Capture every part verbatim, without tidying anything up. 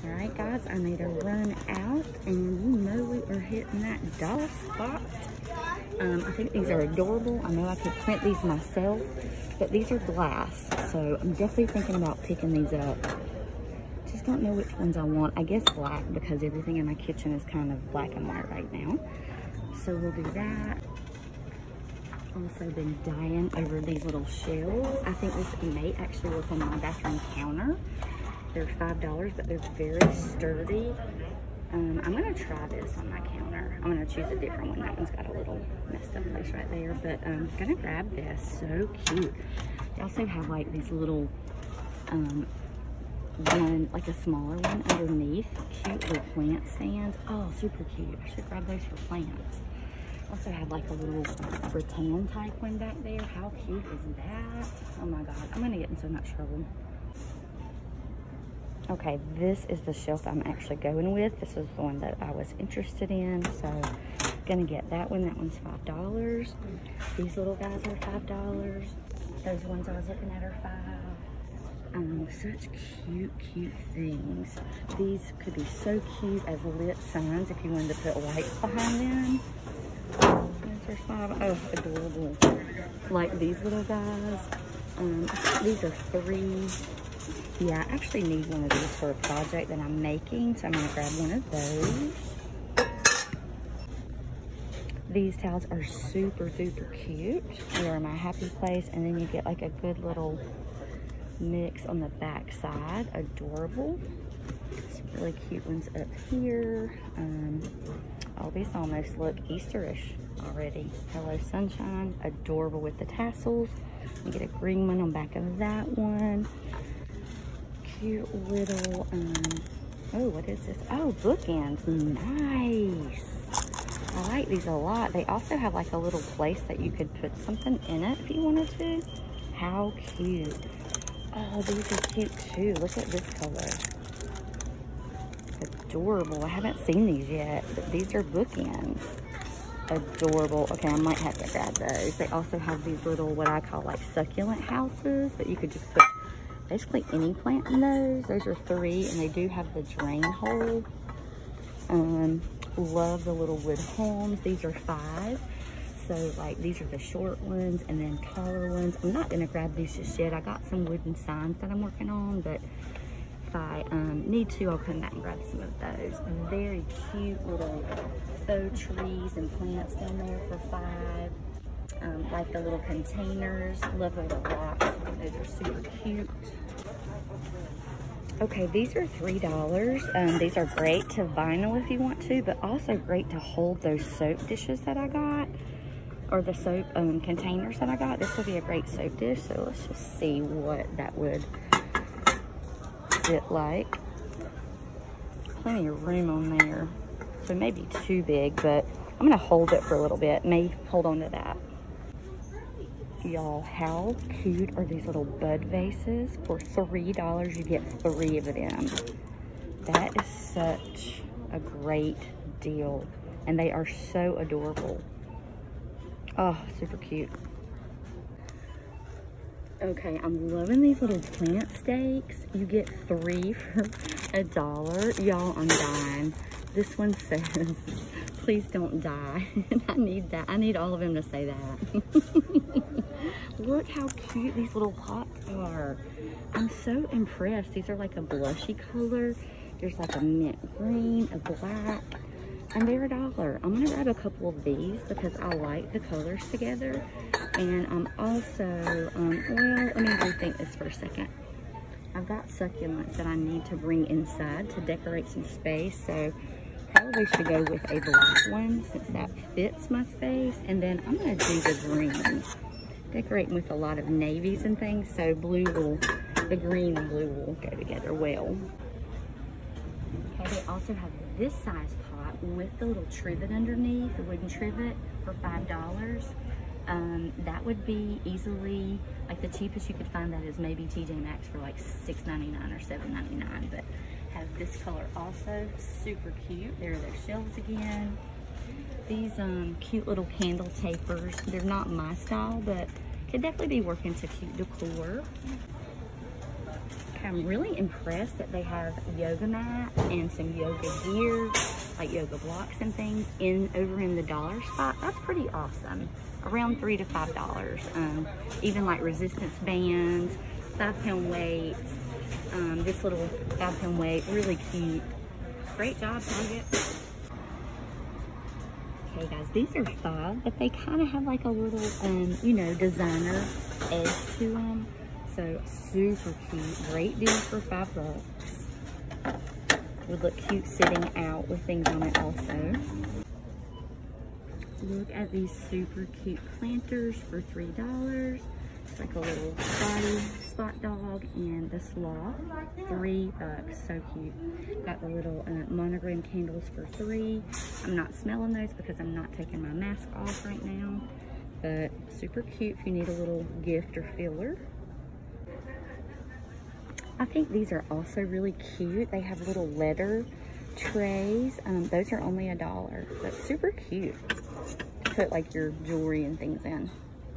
All right, guys, I made a run out, and you know we are hitting that dollar spot. Um, I think these are adorable. I know I could print these myself, but these are glass, so I'm definitely thinking about picking these up. Just don't know which ones I want. I guess black, because everything in my kitchen is kind of black and white right now. So we'll do that. Also been dying over these little shells. I think this may actually work on my bathroom counter. They're five dollars, but they're very sturdy. Um, I'm gonna try this on my counter. I'm gonna choose a different one. That one's got a little messed up place right there, but I'm gonna grab this. So cute. They also have like these little, um, one, like a smaller one underneath. Cute little plant stands. Oh, super cute. I should grab those for plants. Also have like a little rattan type one back there. How cute is that? Oh my God, I'm gonna get in so much trouble. Okay, this is the shelf I'm actually going with. This is the one that I was interested in, so gonna get that one. That one's five dollars. These little guys are five dollars. Those ones I was looking at are five. Um, such cute, cute things. These could be so cute as lit signs if you wanted to put lights behind them. Those are five. Oh, adorable. Like these little guys. Um, these are three. Yeah, I actually need one of these for a project that I'm making, so I'm gonna grab one of those. These towels are super, super cute. They are my happy place, and then you get like a good little mix on the back side. Adorable. Some really cute ones up here. Um, oh, these almost look Easterish already. Hello Sunshine. Adorable with the tassels. You get a green one on the back of that one. Cute little, um, oh, what is this? Oh, bookends. Nice. I like these a lot. They also have like a little place that you could put something in it if you wanted to. How cute. Oh, these are cute too. Look at this color. Adorable. I haven't seen these yet, but these are bookends. Adorable. Okay, I might have to grab those. They also have these little, what I call like succulent houses, but you could just put basically any plant in those. Those are three, and they do have the drain hole. Um, love the little wood homes. These are five. So like these are the short ones and then taller ones. I'm not gonna grab these just yet. I got some wooden signs that I'm working on, but if I um, need to, I'll come back and grab some of those. Very cute little faux trees and plants down there for five. Um, like the little containers. Love the little rocks. Those are super cute. Okay, these are three dollars. Um, these are great to vinyl if you want to, but also great to hold those soap dishes that I got, or the soap um, containers that I got. This would be a great soap dish, so let's just see what that would fit like. Plenty of room on there, so maybe too big, but I'm gonna hold it for a little bit. May hold on to that. Y'all, how cute are these little bud vases? For three dollars, you get three of them. That is such a great deal. And they are so adorable. Oh, super cute. Okay, I'm loving these little plant stakes. You get three for a dollar. Y'all, I'm dying. This one says, please don't die. I need that. I need all of them to say that. Look how cute these little pots are. I'm so impressed. These are like a blushy color. There's like a mint green, a black, and they're a dollar. I'm gonna grab a couple of these because I like the colors together. And I'm also, um, well, let me rethink this for a second. I've got succulents that I need to bring inside to decorate some space. So probably should go with a black one since that fits my space. And then I'm gonna do the green. Decorating with a lot of navies and things, so blue will, the green and blue will go together well. Okay, they also have this size pot with the little trivet underneath, the wooden trivet, for five dollars. Um, that would be easily, like the cheapest you could find that is maybe T J Maxx for like six ninety-nine or seven ninety-nine, but have this color also, super cute. There are their shelves again. These um, cute little candle tapers, they're not my style, but could definitely be working to cute decor. Okay, I'm really impressed that they have yoga mats and some yoga gear, like yoga blocks and things, in over in the dollar spot. That's pretty awesome. Around three to five dollars. Um, even like resistance bands, five pound weights. Um, this little five pound weight, really cute. Great job, Target. Okay guys, these are five, but they kind of have like a little, um, you know, designer edge to them. So super cute, great deal for five bucks. Would look cute sitting out with things on it also. Look at these super cute planters for three dollars. It's like a little spotty spot dog and the sloth, three bucks, so cute. Got the little uh, monogram candles for three. I'm not smelling those because I'm not taking my mask off right now, but super cute if you need a little gift or filler. I think these are also really cute. They have little letter trays. Um, those are only a dollar, but super cute. Put like your jewelry and things in.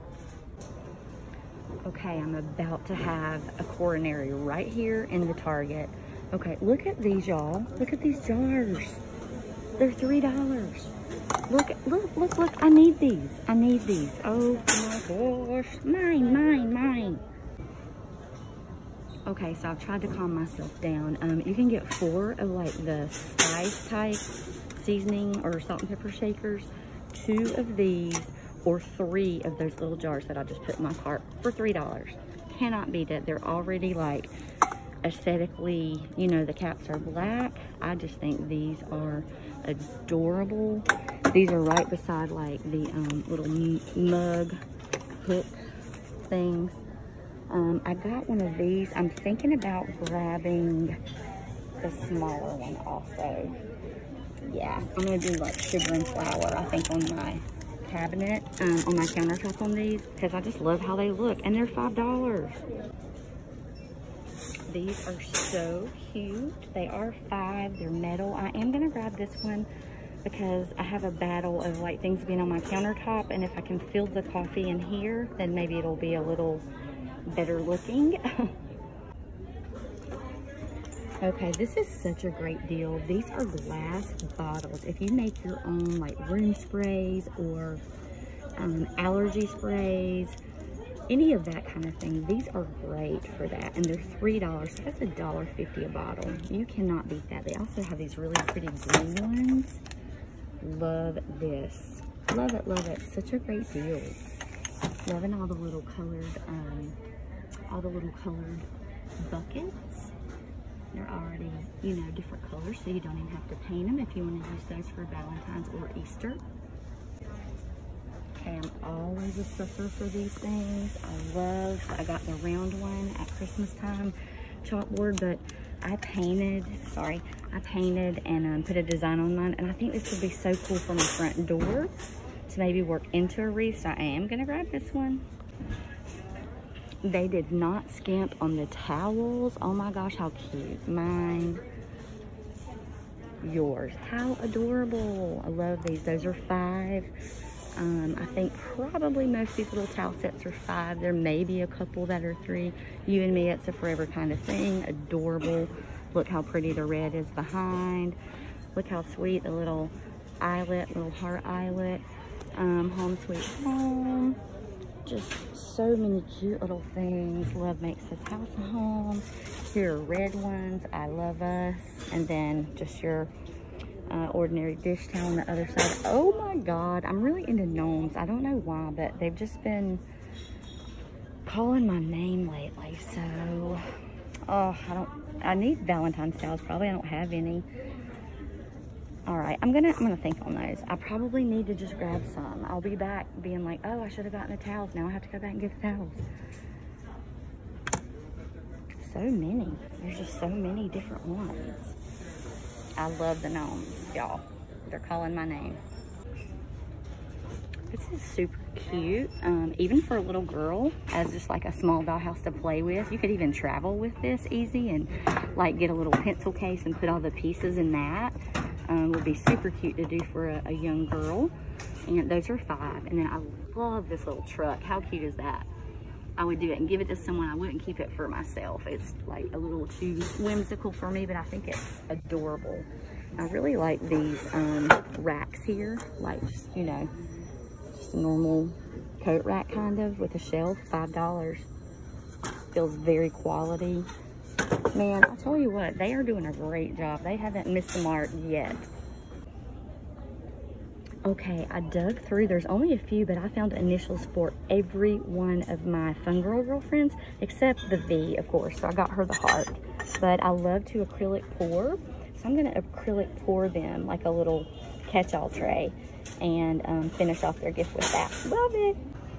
Okay, I'm about to have a coronary right here in the Target. Okay, look at these, y'all. Look at these jars. They're three dollars. Look, look, look, look. I need these. I need these. Oh my gosh. Mine, mine, mine. Okay, so I've tried to calm myself down. Um, you can get four of like the spice type seasoning or salt and pepper shakers, two of these, or three of those little jars that I just put in my cart for three dollars. Cannot beat it. They're already like aesthetically, you know, the caps are black. I just think these are adorable. These are right beside like the um, little mug hook things. Um, I got one of these. I'm thinking about grabbing the smaller one also. Yeah, I'm gonna do like sugar and flour, I think, on my cabinet, um, on my countertop on these, because I just love how they look, and they're five dollars. These are so cute. They are five, they're metal. I am gonna grab this one because I have a battle of like things being on my countertop, and if I can fill the coffee in here, then maybe it'll be a little better looking. Okay, this is such a great deal. These are glass bottles. If you make your own like room sprays or um, allergy sprays, any of that kind of thing, these are great for that. And they're three dollars, so that's a dollar fifty a bottle. You cannot beat that. They also have these really pretty green ones. Love this. Love it, love it. Such a great deal. Loving all the little colored, um, all the little colored buckets. They're already, you know, different colors, so you don't even have to paint them if you want to use those for Valentine's or Easter. Okay, I'm always a sucker for these things. I love, I got the round one at Christmas time, chalkboard, but I painted, sorry, I painted and um, put a design on mine, and I think this would be so cool for my front door to maybe work into a wreath, so I am going to grab this one. They did not skimp on the towels. Oh my gosh, how cute. Mine, yours. How adorable. I love these. Those are five. Um, I think probably most of these little towel sets are five. There may be a couple that are three. You and me, it's a forever kind of thing. Adorable. Look how pretty the red is behind. Look how sweet the little eyelet, little heart eyelet. Um, home sweet home. Just so many cute little things. Love makes this house a home. Here are red ones. I love us. And then just your uh, ordinary dish towel on the other side. Oh my God, I'm really into gnomes. I don't know why, but they've just been calling my name lately. So, oh, I don't. I need Valentine's towels. Probably I don't have any. All right, I'm gonna I'm gonna think on those. I probably need to just grab some. I'll be back being like, oh, I should have gotten the towels. Now I have to go back and get the towels. So many. There's just so many different ones. I love the gnomes, y'all. They're calling my name. This is super cute. Um, even for a little girl, as just like a small dollhouse to play with. You could even travel with this easy and like get a little pencil case and put all the pieces in that. Um, would be super cute to do for a, a young girl. And those are five. And then I love this little truck. How cute is that? I would do it and give it to someone. I wouldn't keep it for myself. It's like a little too whimsical for me, but I think it's adorable. I really like these um, racks here, like just, you know, just a normal coat rack kind of with a shelf, five dollars. Feels very quality. Man, I'll tell you what, they are doing a great job. They haven't missed the mark yet. Okay, I dug through. There's only a few, but I found initials for every one of my Fun Girl girlfriends, except the V, of course. So I got her the heart. But I love to acrylic pour. So I'm going to acrylic pour them like a little catch-all tray and um, finish off their gift with that. Love it.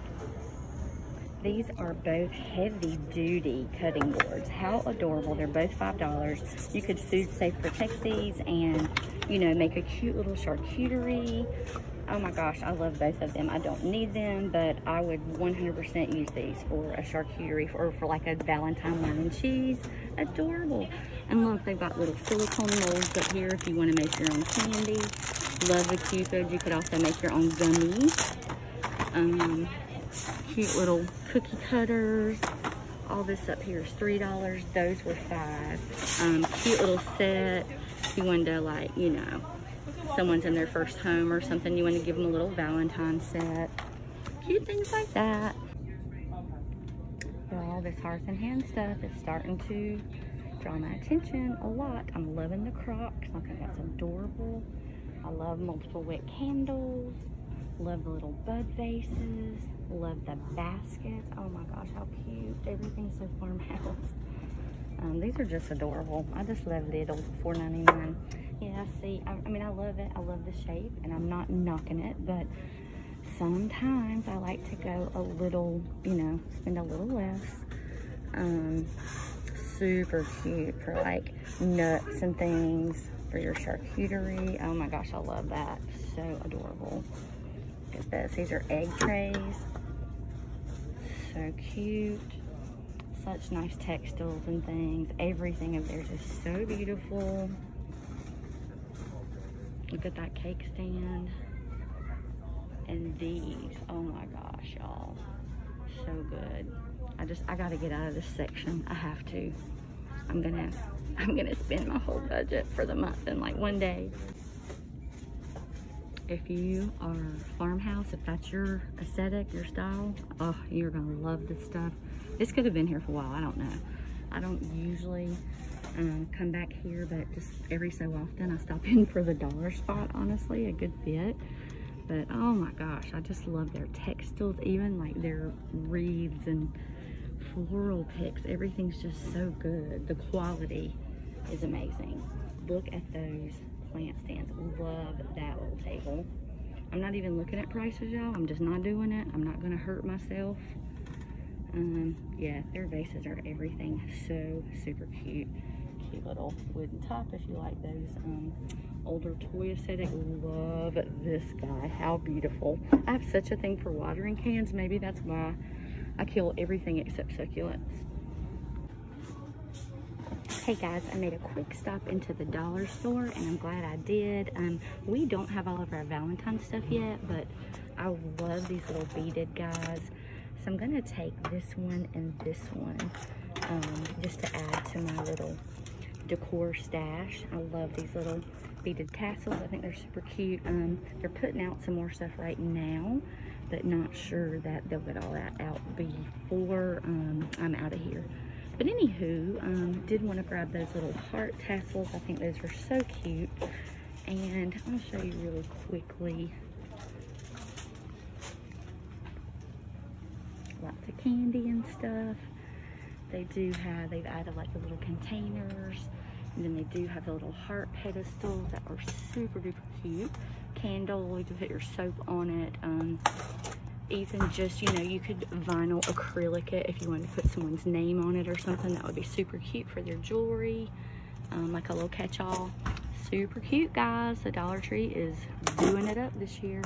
These are both heavy-duty cutting boards. How adorable. They're both five dollars. You could food safe protect these and, you know, make a cute little charcuterie. Oh my gosh, I love both of them. I don't need them, but I would one hundred percent use these for a charcuterie or for like a Valentine wine and cheese. Adorable. And look, they've got little silicone molds up here if you want to make your own candy. Love the Cupids. You could also make your own gummies. Um, cute little cookie cutters. All this up here is three dollars. Those were five. Um, cute little set. If you wanted to, like, you know, someone's in their first home or something, you want to give them a little Valentine set. Cute things like that. Well, this Hearth and Hand stuff is starting to draw my attention a lot. I'm loving the Crocs. I think that's adorable. I love multiple wick candles. Love the little bud vases. Love the baskets. Oh my gosh, how cute. Everything's so farmhouse. Um, these are just adorable. I just love little four ninety-nine. Yeah, see, I, I mean, I love it. I love the shape, and I'm not knocking it, but sometimes I like to go a little, you know, spend a little less. Um, super cute for like nuts and things for your charcuterie. Oh my gosh, I love that. So adorable. Look at this. These are egg trays. So cute. Such nice textiles and things. Everything of theirs is so beautiful. Look at that cake stand. And these, oh my gosh, y'all. So good. I just, I gotta get out of this section. I have to. I'm gonna, I'm gonna spend my whole budget for the month in like one day. If you are farmhouse, if that's your aesthetic, your style, oh, you're gonna love this stuff. This could have been here for a while, I don't know. I don't usually um, come back here, but just every so often I stop in for the dollar spot, honestly, a good fit. But oh my gosh, I just love their textiles, even like their wreaths and floral picks. Everything's just so good. The quality is amazing. Look at those plant stands. Love that little table. I'm not even looking at prices, y'all. I'm just not doing it. I'm not gonna hurt myself. Um, yeah, their vases are everything. So super cute. Cute little wooden top if you like those um, older toy aesthetic. Love this guy. How beautiful. I have such a thing for watering cans. Maybe that's why I kill everything except succulents. Hey guys, I made a quick stop into the dollar store and I'm glad I did. Um, we don't have all of our Valentine stuff yet, but I love these little beaded guys. So I'm gonna take this one and this one um, just to add to my little decor stash. I love these little beaded tassels. I think they're super cute. Um, they're putting out some more stuff right now, but not sure that they'll get all that out before um, I'm out of here. But anywho, um, did want to grab those little heart tassels. I think those are so cute. And I'll show you really quickly. Lots of candy and stuff. They do have, they've added like the little containers. And then they do have the little heart pedestals that are super duper cute. Candle, you can put your soap on it. Um, even just, you know, you could vinyl acrylic it if you wanted to put someone's name on it or something. That would be super cute for their jewelry. Um, like a little catch-all. Super cute, guys. The Dollar Tree is doing it up this year.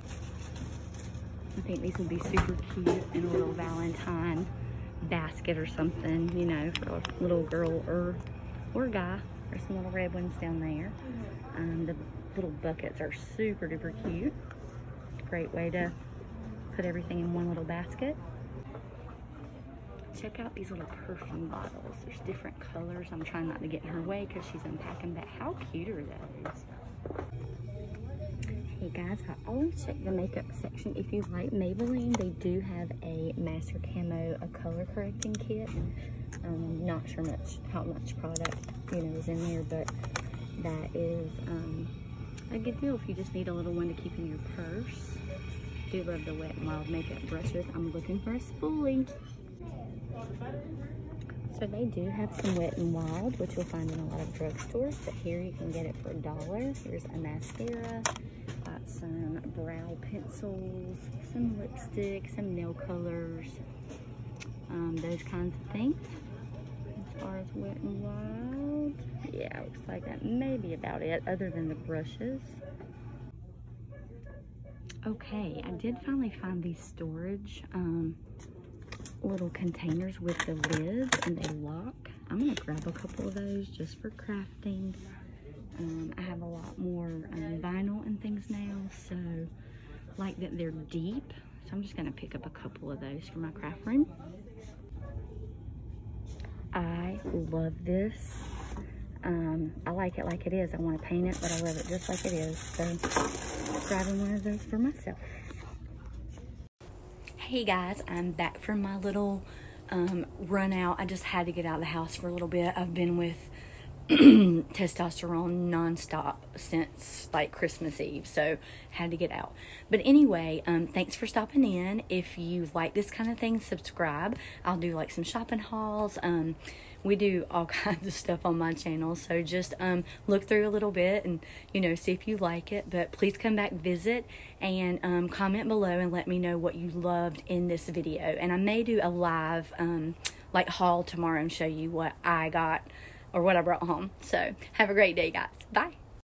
I think these would be super cute in a little Valentine basket or something, you know, for a little girl or or guy. There's some little red ones down there. Um, the little buckets are super duper cute. Great way to put everything in one little basket. check out these little perfume bottles. There's different colors. I'm trying not to get in her way because she's unpacking, but how cute are those? Hey guys, I always check the makeup section. If you like Maybelline, they do have a Master Camo, a color correcting kit. Um, not sure much how much product, you know, is in there, but that is um, a good deal if you just need a little one to keep in your purse. Do love the Wet n Wild makeup brushes. I'm looking for a spoolie. So they do have some Wet n Wild, which you'll find in a lot of drugstores, but here you can get it for a dollar. Here's a mascara, got some brow pencils, some lipstick, some nail colors, um, those kinds of things. As far as Wet n Wild, yeah, looks like that may be about it, other than the brushes. Okay, I did finally find these storage um, little containers with the lids, and they lock. I'm gonna grab a couple of those just for crafting. Um, I have a lot more um, vinyl and things now, so like that they're deep. So I'm just gonna pick up a couple of those for my craft room. I love this. Um, I like it like it is. I want to paint it, but I love it just like it is. So, grabbing one of those for myself. Hey guys, I'm back from my little um, run out. I just had to get out of the house for a little bit. I've been with testosterone nonstop since like Christmas Eve, so had to get out. But anyway, um, thanks for stopping in. If you like this kind of thing, subscribe. I'll do like some shopping hauls. Um, we do all kinds of stuff on my channel, so just um, look through a little bit and, you know, see if you like it. But please come back, visit, and um, comment below and let me know what you loved in this video. And I may do a live um, like haul tomorrow and show you what I got or what I brought home. So have a great day, guys. Bye.